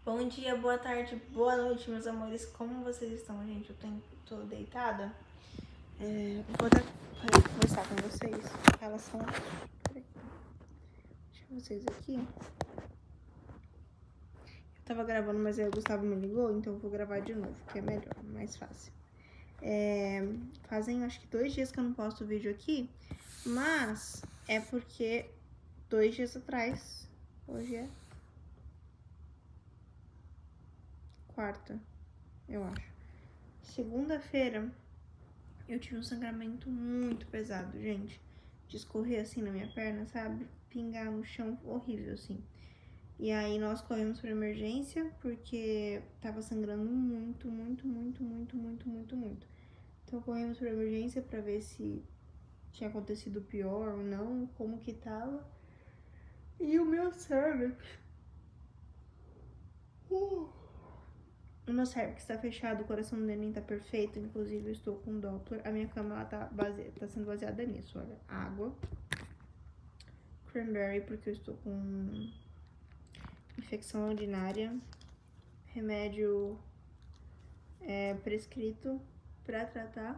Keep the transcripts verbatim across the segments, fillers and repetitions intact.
Bom dia, boa tarde, boa noite, meus amores. Como vocês estão, gente? Eu tô, tô deitada. É, vou até conversar com vocês em relação... Peraí. Deixa vocês aqui. Eu tava gravando, mas aí o Gustavo me ligou, então eu vou gravar de novo, que é melhor, mais fácil. É, fazem, acho que dois dias que eu não posto vídeo aqui, mas é porque dois dias atrás, hoje é quarta, eu acho. Segunda-feira, eu tive um sangramento muito pesado, gente. De escorrer assim na minha perna, sabe? Pingar no chão, horrível, assim. E aí nós corremos pra emergência, porque tava sangrando muito, muito, muito, muito, muito, muito, muito. Então corremos pra emergência pra ver se tinha acontecido pior ou não, como que tava. E o meu cervix... Uh. O meu cervix tá fechado, o coração do neném tá perfeito, inclusive eu estou com Doppler. A minha cama, ela tá, base... tá sendo baseada nisso, olha. Água. Cranberry, porque eu estou com infecção urinária. Remédio é, prescrito pra tratar.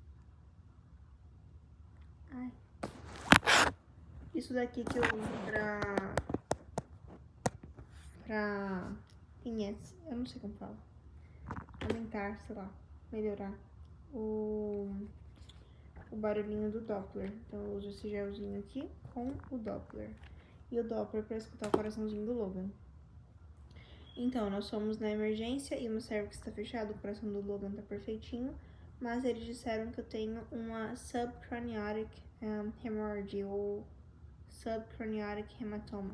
Ai. Isso daqui que eu uso pra... Pra... Inhets, eu não sei como fala. Aumentar, sei lá, melhorar o... o barulhinho do Doppler. Então eu uso esse gelzinho aqui com o Doppler. E o Doppler pra escutar o coraçãozinho do Logan. Então, nós fomos na emergência e o meu cervix tá fechado, o coração do Logan tá perfeitinho. Mas eles disseram que eu tenho uma subcraniotic um, hemorrhage, ou subcraniotic hematoma.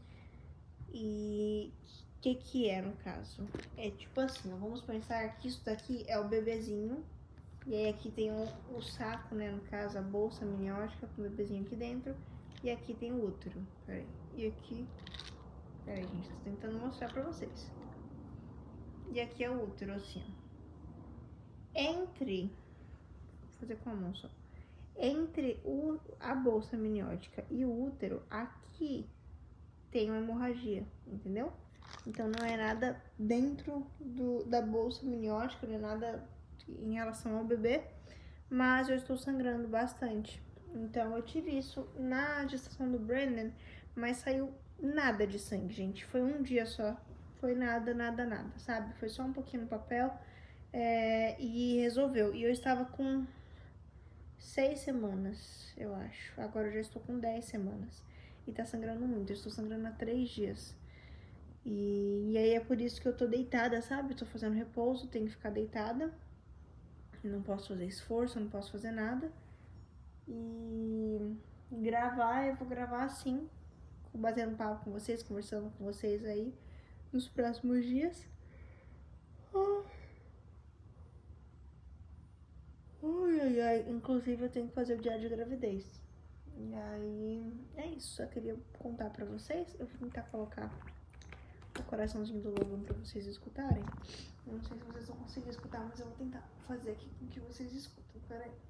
E o que que é no caso? É tipo assim, ó, vamos pensar que isso daqui é o bebezinho. E aí aqui tem o, o saco, né, no caso, a bolsa amniótica com o bebezinho aqui dentro. E aqui tem o útero, peraí. E aqui, peraí gente, tô tentando mostrar pra vocês. E aqui é o útero, assim, ó. Entre, vou fazer com a mão só. Entre o, a bolsa amniótica e o útero, aqui tem uma hemorragia, entendeu? Então não é nada dentro do, da bolsa amniótica, não é nada em relação ao bebê, mas eu estou sangrando bastante. Então eu tive isso na gestação do Brandon, mas saiu nada de sangue, gente. Foi um dia só, foi nada, nada, nada, sabe? Foi só um pouquinho no papel é, e resolveu. E eu estava com seis semanas, eu acho. Agora eu já estou com dez semanas. E tá sangrando muito. Eu estou sangrando há três dias. E, e aí é por isso que eu tô deitada, sabe? Tô fazendo repouso, tenho que ficar deitada. Não posso fazer esforço, não posso fazer nada. E gravar, eu vou gravar assim, batendo papo com vocês, conversando com vocês aí nos próximos dias. Ai, ai, ai. Inclusive eu tenho que fazer o diário de gravidez. E aí, é isso. Só queria contar pra vocês. Eu vou tentar colocar o coraçãozinho do Logan pra vocês escutarem. Eu não sei se vocês vão conseguir escutar, mas eu vou tentar fazer aqui com que vocês escutem. Pera aí.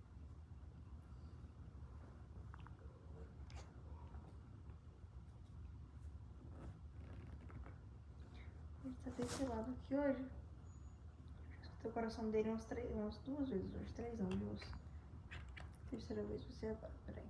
Ele tá desse lado aqui hoje. Escutei o coração dele umas, três, umas duas vezes hoje. Três não, duas. Terceira vez você agora. Peraí.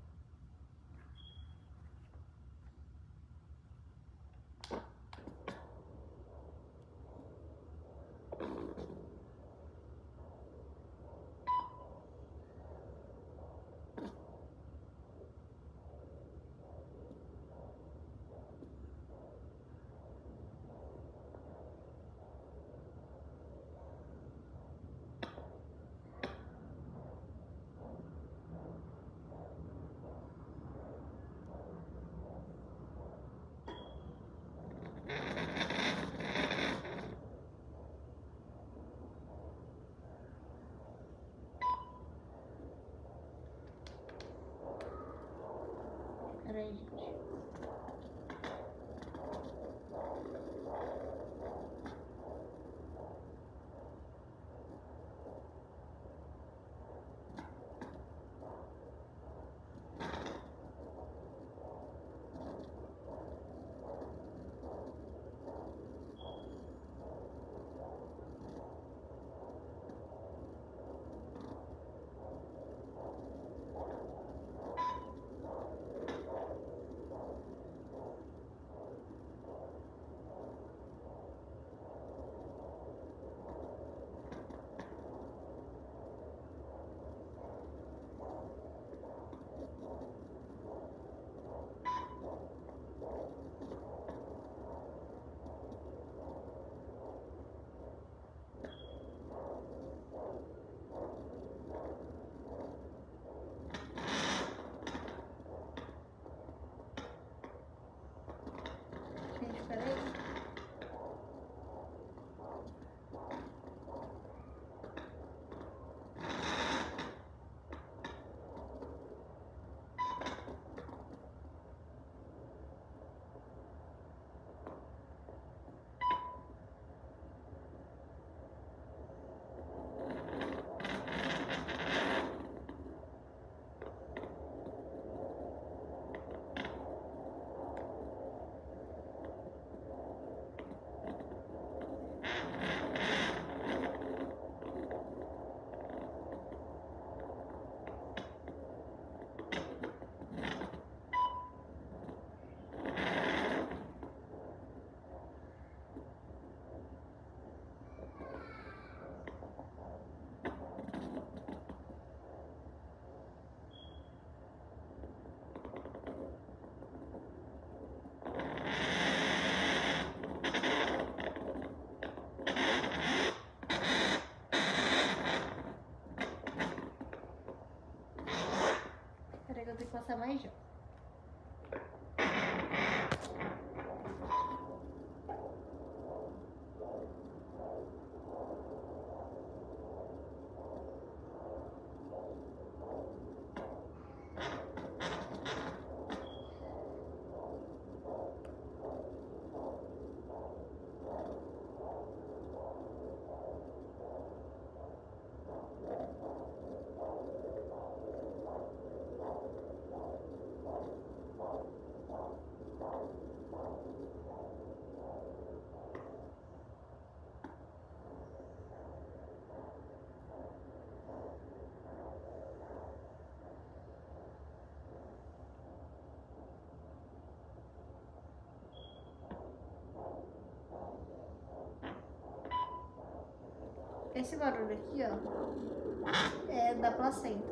Esse barulho aqui, ó, é da placenta.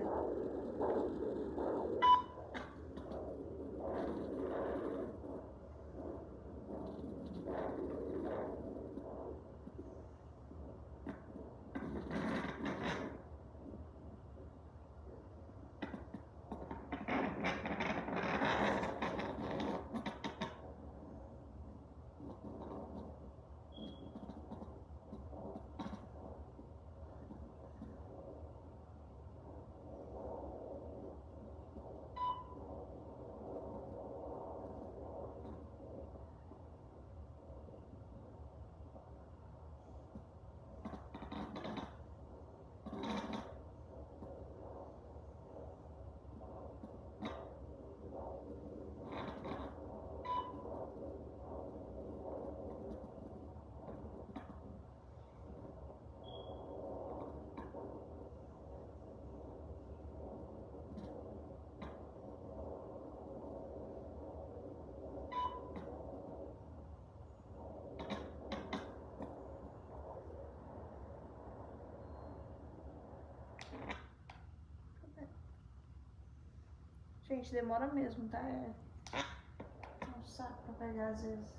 Gente, demora mesmo, tá? É um saco pra pegar às vezes.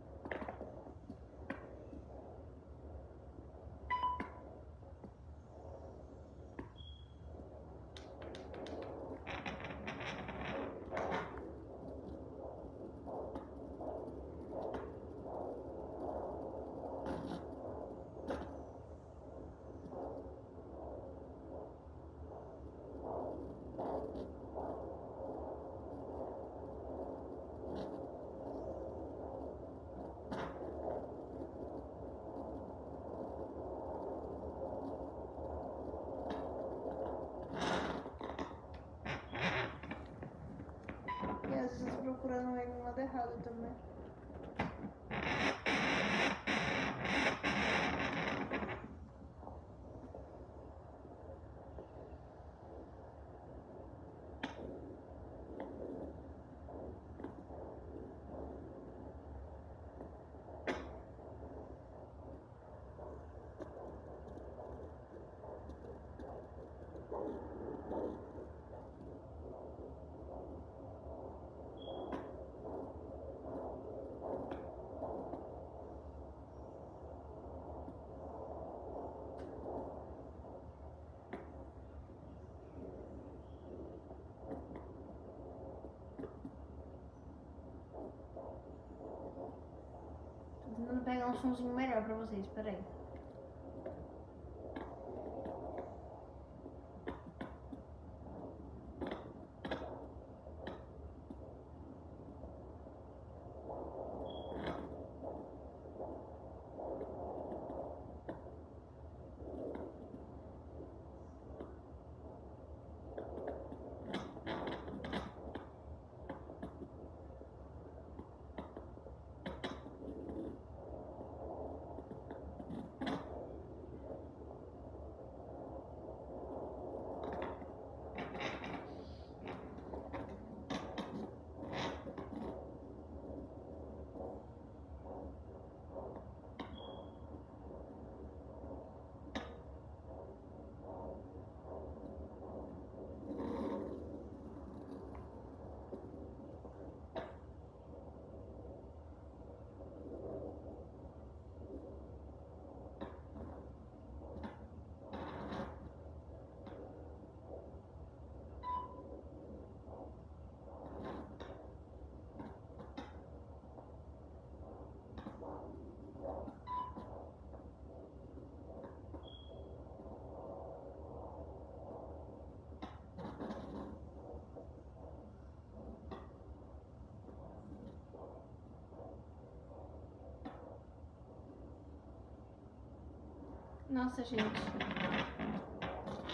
E às vezes eu tô procurando ele no lado errado também. Tô tentando pegar um somzinho melhor pra vocês, peraí. Nossa, gente.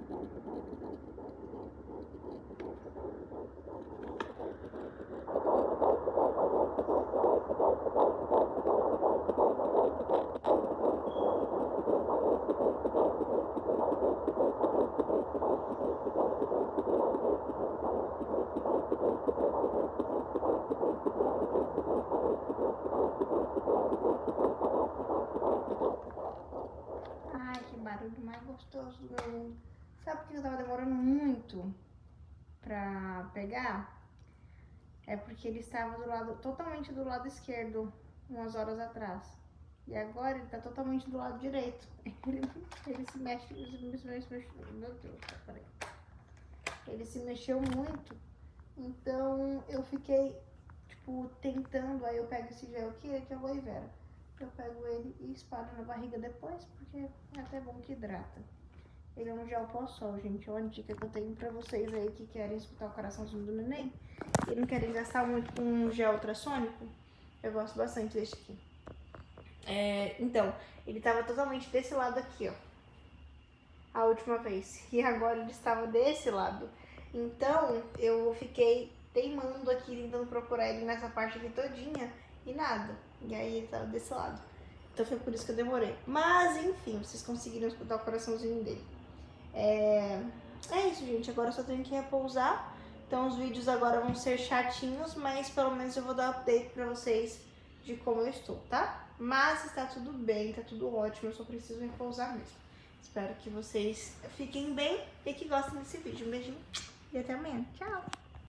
Ai, que barulho mais gostoso do meu mundo. Sabe por que eu tava demorando muito pra pegar? É porque ele estava do lado, totalmente do lado esquerdo, umas horas atrás. E agora ele tá totalmente do lado direito. Ele, ele se mexe, ele se mexe, se mexe, meu Deus, peraí. Ele se mexeu muito, então eu fiquei, tipo, tentando, aí eu pego esse gel aqui, que é o aloe vera. Eu pego ele e espalho na barriga depois, porque é até bom que hidrata. Ele é um gel pós-sol, gente. É uma dica que eu tenho pra vocês aí que querem escutar o coraçãozinho do neném e não querem gastar muito com um gel ultrassônico. Eu gosto bastante desse aqui. É, então, ele tava totalmente desse lado aqui, ó. A última vez. E agora ele estava desse lado. Então, eu fiquei teimando aqui, tentando procurar ele nessa parte aqui todinha e nada. E aí ele tava desse lado. Então foi por isso que eu demorei. Mas, enfim, vocês conseguiram escutar o coraçãozinho dele. É, é isso, gente. Agora eu só tenho que repousar. Então os vídeos agora vão ser chatinhos, mas pelo menos eu vou dar update pra vocês de como eu estou, tá? Mas está tudo bem, tá tudo ótimo. Eu só preciso repousar mesmo. Espero que vocês fiquem bem e que gostem desse vídeo. Um beijinho e até amanhã. Tchau!